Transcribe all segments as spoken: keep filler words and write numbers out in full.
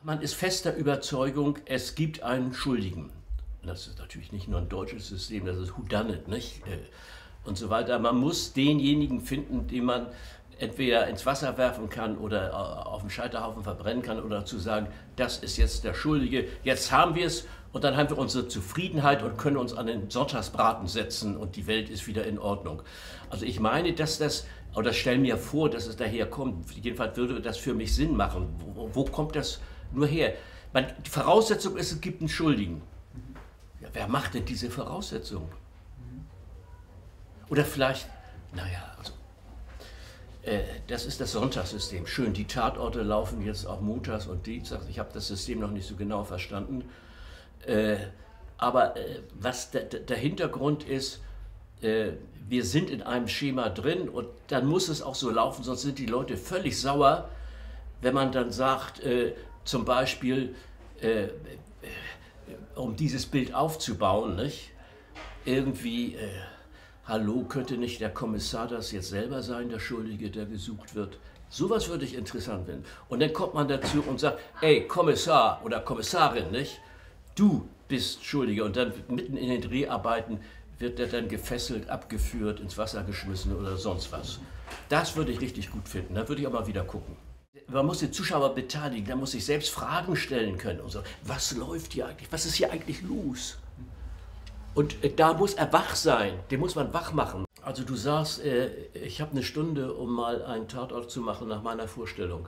Man ist fester Überzeugung, es gibt einen Schuldigen. Das ist natürlich nicht nur ein deutsches System, das ist Whodunit, nicht? Und so weiter. Man muss denjenigen finden, den man entweder ins Wasser werfen kann oder auf dem Scheiterhaufen verbrennen kann oder zu sagen, das ist jetzt der Schuldige, jetzt haben wir es und dann haben wir unsere Zufriedenheit und können uns an den Sonntagsbraten setzen und die Welt ist wieder in Ordnung. Also ich meine, dass das, oder stell mir vor, dass es daher kommt, jedenfalls würde das für mich Sinn machen. Wo, wo kommt das nur her? Man, die Voraussetzung ist, es gibt einen Schuldigen. Ja, wer macht denn diese Voraussetzung? Oder vielleicht, naja, also, äh, das ist das Sonntagssystem. Schön, die Tatorte laufen jetzt auch montags und dienstags. Ich habe das System noch nicht so genau verstanden. Äh, aber äh, was der, der Hintergrund ist, äh, wir sind in einem Schema drin und dann muss es auch so laufen, sonst sind die Leute völlig sauer, wenn man dann sagt, äh, zum Beispiel, äh, äh, um dieses Bild aufzubauen, nicht? Irgendwie... Äh, Hallo, könnte nicht der Kommissar das jetzt selber sein, der Schuldige, der gesucht wird? Sowas würde ich interessant finden. Und dann kommt man dazu und sagt, ey, Kommissar oder Kommissarin, nicht? Du bist Schuldiger. Und dann mitten in den Dreharbeiten wird der dann gefesselt, abgeführt, ins Wasser geschmissen oder sonst was. Das würde ich richtig gut finden. Da würde ich auch mal wieder gucken. Man muss den Zuschauer beteiligen, da muss sich selbst Fragen stellen können. Und so, was läuft hier eigentlich? Was ist hier eigentlich los? Und da muss er wach sein, den muss man wach machen. Also du sagst, äh, ich habe eine Stunde, um mal einen Tatort zu machen nach meiner Vorstellung.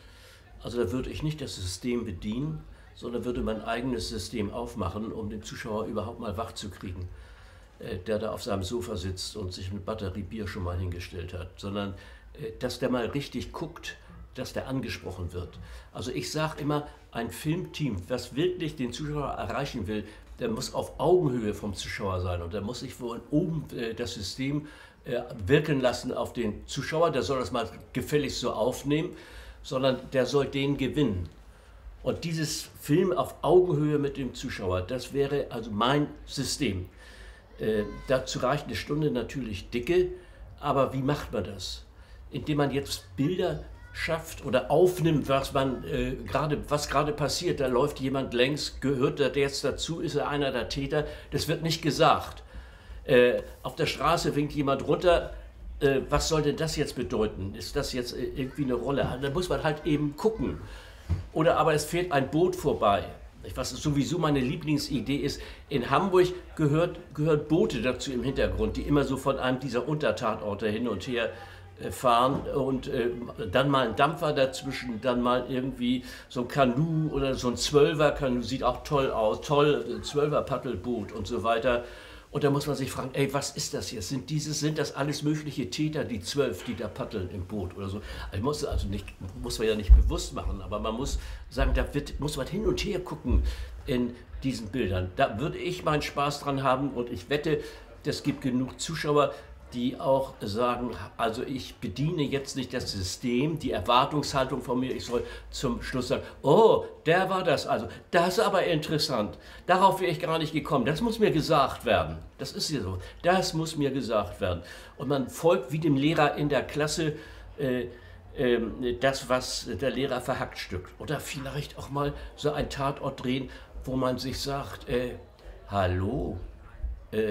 Also da würde ich nicht das System bedienen, sondern würde mein eigenes System aufmachen, um den Zuschauer überhaupt mal wach zu kriegen, äh, der da auf seinem Sofa sitzt und sich eine Batterie Bier schon mal hingestellt hat. Sondern, äh, dass der mal richtig guckt, dass der angesprochen wird. Also ich sage immer, ein Filmteam, das wirklich den Zuschauer erreichen will, der muss auf Augenhöhe vom Zuschauer sein und der muss sich von oben äh, das System äh, wirken lassen auf den Zuschauer. Der soll das mal gefälligst so aufnehmen, sondern der soll den gewinnen. Und dieses Film auf Augenhöhe mit dem Zuschauer, das wäre also mein System. Äh, dazu reicht eine Stunde natürlich dicke, aber wie macht man das? Indem man jetzt Bilder schafft oder aufnimmt, was man äh, gerade, was gerade passiert. Da läuft jemand längs, gehört der jetzt dazu, ist er einer der Täter? Das wird nicht gesagt. Äh, auf der Straße winkt jemand runter. Äh, was soll denn das jetzt bedeuten? Ist das jetzt irgendwie eine Rolle? Da muss man halt eben gucken. Oder aber es fährt ein Boot vorbei. Was sowieso meine Lieblingsidee ist, in Hamburg gehört, gehört Boote dazu im Hintergrund, die immer so von einem dieser Untertatorte hin und her fahren und äh, dann mal ein Dampfer dazwischen, dann mal irgendwie so ein Kanu oder so ein Zwölfer-Kanu, sieht auch toll aus, toll, Zwölfer-Paddelboot und so weiter. Und da muss man sich fragen, ey, was ist das jetzt? Sind, dieses, sind das alles mögliche Täter, die zwölf, die da paddeln im Boot oder so? Also muss, also nicht, muss man ja nicht bewusst machen, aber man muss sagen, da wird, muss man hin und her gucken in diesen Bildern. Da würde ich meinen Spaß dran haben und ich wette, es gibt genug Zuschauer, die auch sagen, also ich bediene jetzt nicht das System, die Erwartungshaltung von mir, ich soll zum Schluss sagen, oh, der war das, also das ist aber interessant, darauf wäre ich gar nicht gekommen, das muss mir gesagt werden, das ist ja so, das muss mir gesagt werden. Und man folgt wie dem Lehrer in der Klasse äh, äh, das, was der Lehrer verhackstückt. Oder vielleicht auch mal so ein Tatort drehen, wo man sich sagt, äh, hallo, äh,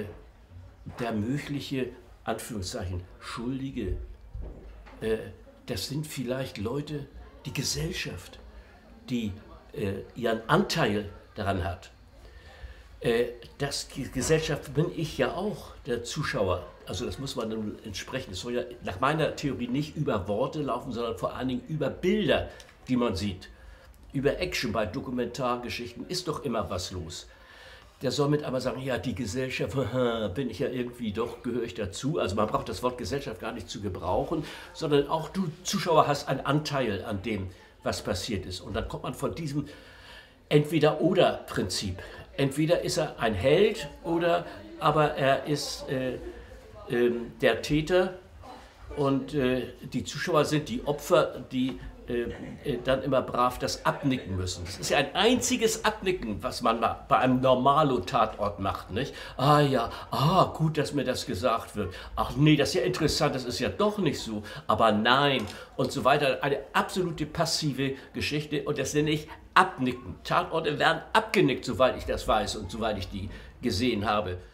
der mögliche Anführungszeichen, Schuldige, äh, das sind vielleicht Leute, die Gesellschaft, die äh, ihren Anteil daran hat. Äh, das, die Gesellschaft bin ich ja auch, der Zuschauer. Also das muss man dann entsprechen. Es soll ja nach meiner Theorie nicht über Worte laufen, sondern vor allen Dingen über Bilder, die man sieht. Über Action bei Dokumentargeschichten ist doch immer was los. Der soll mit aber sagen, ja, die Gesellschaft, bin ich ja irgendwie doch, gehöre ich dazu. Also man braucht das Wort Gesellschaft gar nicht zu gebrauchen, sondern auch du Zuschauer hast einen Anteil an dem, was passiert ist. Und dann kommt man von diesem Entweder-oder-Prinzip. Entweder ist er ein Held oder aber er ist äh, äh, der Täter und äh, die Zuschauer sind die Opfer, die äh, äh, dann immer brav das abnicken müssen. Das ist ja ein einziges Abnicken, was man bei einem Normalo-Tatort macht, nicht? Ah ja, ah, gut, dass mir das gesagt wird. Ach nee, das ist ja interessant, das ist ja doch nicht so. Aber nein und so weiter. Eine absolute passive Geschichte und das nenne ich Abnicken. Tatorte werden abgenickt, soweit ich das weiß und soweit ich die gesehen habe.